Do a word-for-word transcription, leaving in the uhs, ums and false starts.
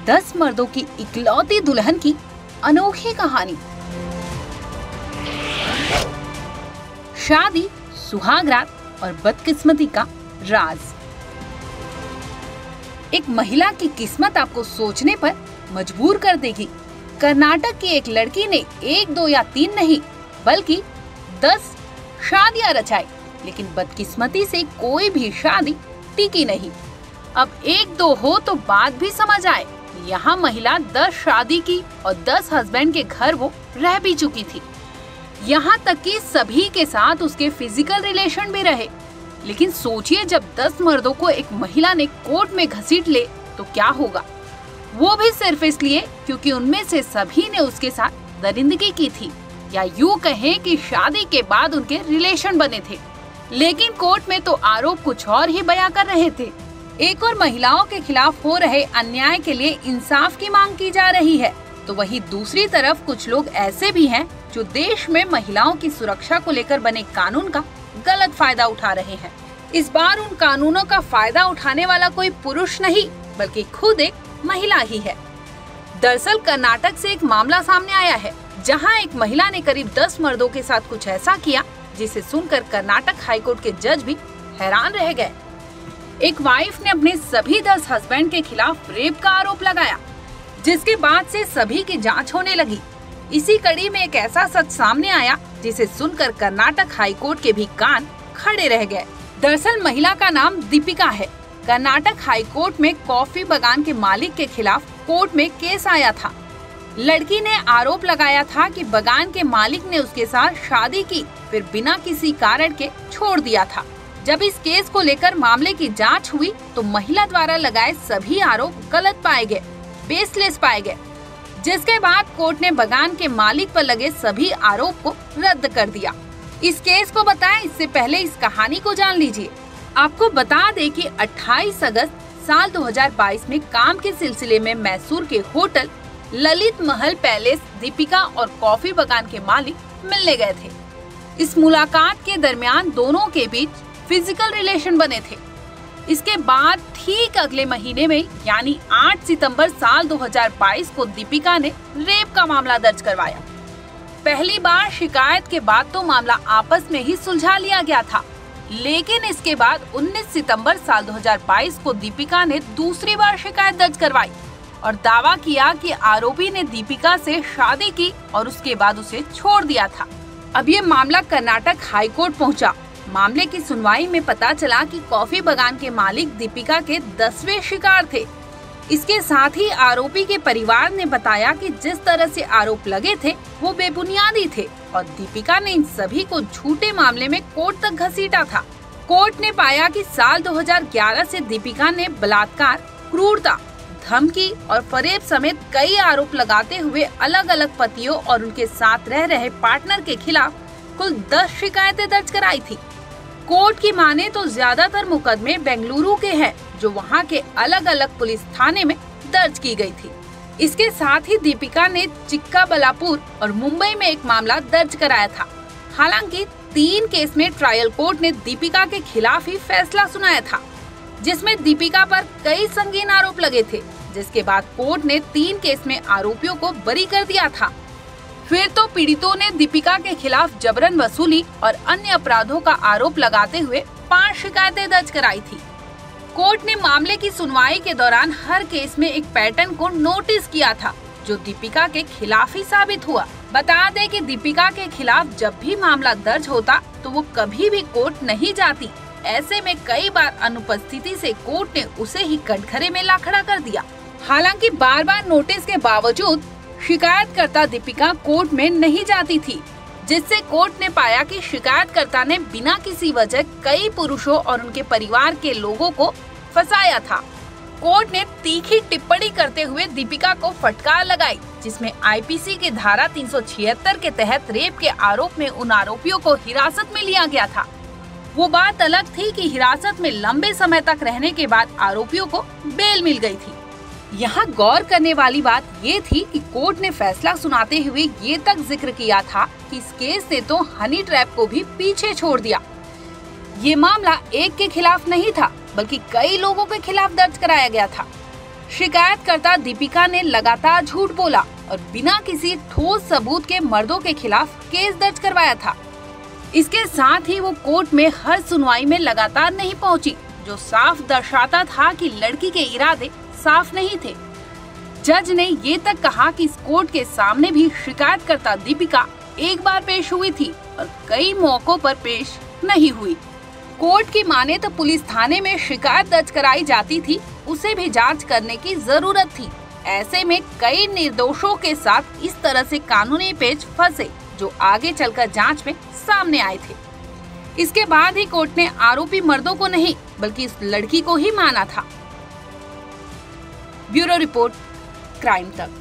दस मर्दों की इकलौती दुल्हन की अनोखी कहानी। शादी, सुहागरात और बदकिस्मती का राज। एक महिला की किस्मत आपको सोचने पर मजबूर कर देगी। कर्नाटक की एक लड़की ने एक दो या तीन नहीं बल्कि दस शादियां रचाई, लेकिन बदकिस्मती से कोई भी शादी टिकी नहीं। अब एक दो हो तो बात भी समझ आए। यहाँ महिला दस शादी की और दस हस्बैंड के घर वो रह भी चुकी थी। यहाँ तक कि सभी के साथ उसके फिजिकल रिलेशन भी रहे। लेकिन सोचिए, जब दस मर्दों को एक महिला ने कोर्ट में घसीट ले तो क्या होगा, वो भी सिर्फ इसलिए क्योंकि उनमें से सभी ने उसके साथ दरिंदगी की थी, या यूँ कहें कि शादी के बाद उनके रिलेशन बने थे। लेकिन कोर्ट में तो आरोप कुछ और ही बयां कर रहे थे। एक और महिलाओं के खिलाफ हो रहे अन्याय के लिए इंसाफ की मांग की जा रही है, तो वहीं दूसरी तरफ कुछ लोग ऐसे भी हैं जो देश में महिलाओं की सुरक्षा को लेकर बने कानून का गलत फायदा उठा रहे हैं। इस बार उन कानूनों का फायदा उठाने वाला कोई पुरुष नहीं बल्कि खुद एक महिला ही है। दरअसल कर्नाटक से एक मामला सामने आया है, जहां एक महिला ने करीब दस मर्दों के साथ कुछ ऐसा किया जिसे सुनकर कर्नाटक हाईकोर्ट के जज भी हैरान रह गए। एक वाइफ ने अपने सभी दस हस्बैंड के खिलाफ रेप का आरोप लगाया, जिसके बाद से सभी की जांच होने लगी। इसी कड़ी में एक ऐसा सच सामने आया जिसे सुनकर कर्नाटक हाईकोर्ट के भी कान खड़े रह गए। दरअसल महिला का नाम दीपिका है। कर्नाटक हाईकोर्ट में कॉफी बागान के मालिक के खिलाफ कोर्ट में केस आया था। लड़की ने आरोप लगाया था कि बागान के मालिक ने उसके साथ शादी की, फिर बिना किसी कारण के छोड़ दिया था। जब इस केस को लेकर मामले की जांच हुई तो महिला द्वारा लगाए सभी आरोप गलत पाए गए, बेसलेस पाए गए, जिसके बाद कोर्ट ने बागान के मालिक पर लगे सभी आरोप को रद्द कर दिया। इस केस को बताएं इससे पहले इस कहानी को जान लीजिए। आपको बता दें कि अट्ठाईस अगस्त साल दो हज़ार बाईस में काम के सिलसिले में मैसूर के होटल ललित महल पैलेस दीपिका और कॉफी बागान के मालिक मिलने गए थे। इस मुलाकात के दरमियान दोनों के बीच फिजिकल रिलेशन बने थे। इसके बाद ठीक अगले महीने में यानी आठ सितंबर साल दो हज़ार बाईस को दीपिका ने रेप का मामला दर्ज करवाया। पहली बार शिकायत के बाद तो मामला आपस में ही सुलझा लिया गया था, लेकिन इसके बाद उन्नीस सितंबर साल दो हज़ार बाईस को दीपिका ने दूसरी बार शिकायत दर्ज करवाई और दावा किया कि आरोपी ने दीपिका से शादी की और उसके बाद उसे छोड़ दिया था। अब ये मामला कर्नाटक हाईकोर्ट पहुंचा। मामले की सुनवाई में पता चला कि कॉफी बागान के मालिक दीपिका के दसवें शिकार थे। इसके साथ ही आरोपी के परिवार ने बताया कि जिस तरह से आरोप लगे थे वो बेबुनियादी थे और दीपिका ने इन सभी को झूठे मामले में कोर्ट तक घसीटा था। कोर्ट ने पाया कि साल दो हज़ार ग्यारह से दीपिका ने बलात्कार, क्रूरता, धमकी और फरेब समेत कई आरोप लगाते हुए अलग अलग पतियों और उनके साथ रह रहे पार्टनर के खिलाफ कुल दस शिकायतें दर्ज कराई थी। कोर्ट की माने तो ज्यादातर मुकदमे बेंगलुरु के हैं, जो वहां के अलग अलग पुलिस थाने में दर्ज की गई थी। इसके साथ ही दीपिका ने चिक्काबल्लापुर और मुंबई में एक मामला दर्ज कराया था। हालांकि तीन केस में ट्रायल कोर्ट ने दीपिका के खिलाफ ही फैसला सुनाया था, जिसमें दीपिका पर कई संगीन आरोप लगे थे, जिसके बाद कोर्ट ने तीन केस में आरोपियों को बरी कर दिया था। फिर तो पीड़ितों ने दीपिका के खिलाफ जबरन वसूली और अन्य अपराधों का आरोप लगाते हुए पांच शिकायतें दर्ज कराई थी। कोर्ट ने मामले की सुनवाई के दौरान हर केस में एक पैटर्न को नोटिस किया था, जो दीपिका के खिलाफ ही साबित हुआ। बता दें कि दीपिका के खिलाफ जब भी मामला दर्ज होता तो वो कभी भी कोर्ट नहीं जाती। ऐसे में कई बार अनुपस्थिति से कोर्ट ने उसे ही कटघरे में ला खड़ा कर दिया। हालांकि बार बार नोटिस के बावजूद शिकायतकर्ता दीपिका कोर्ट में नहीं जाती थी, जिससे कोर्ट ने पाया कि शिकायतकर्ता ने बिना किसी वजह कई पुरुषों और उनके परिवार के लोगों को फंसाया था। कोर्ट ने तीखी टिप्पणी करते हुए दीपिका को फटकार लगाई, जिसमें आईपीसी की धारा तीन सौ छिहत्तर के तहत रेप के आरोप में उन आरोपियों को हिरासत में लिया गया था। वो बात अलग थी कि हिरासत में लंबे समय तक रहने के बाद आरोपियों को बेल मिल गई थी। यहाँ गौर करने वाली बात ये थी कि कोर्ट ने फैसला सुनाते हुए ये तक जिक्र किया था कि इस केस ने तो हनी ट्रैप को भी पीछे छोड़ दिया। ये मामला एक के खिलाफ नहीं था, बल्कि कई लोगों के खिलाफ दर्ज कराया गया था। शिकायतकर्ता दीपिका ने लगातार झूठ बोला और बिना किसी ठोस सबूत के मर्दों के खिलाफ केस दर्ज करवाया था। इसके साथ ही वो कोर्ट में हर सुनवाई में लगातार नहीं पहुंची, जो साफ दर्शाता था कि लड़की के इरादे साफ नहीं थे। जज ने ये तक कहा कि इस कोर्ट के सामने भी शिकायतकर्ता दीपिका एक बार पेश हुई थी और कई मौकों पर पेश नहीं हुई। कोर्ट की माने तो पुलिस थाने में शिकायत दर्ज कराई जाती थी, उसे भी जांच करने की जरूरत थी। ऐसे में कई निर्दोषों के साथ इस तरह से कानूनी पेच फंसे, जो आगे चलकर जांच में सामने आए थे। इसके बाद ही कोर्ट ने आरोपी मर्दों को नहीं बल्कि इस लड़की को ही माना था। ब्यूरो रिपोर्ट, क्राइम तक।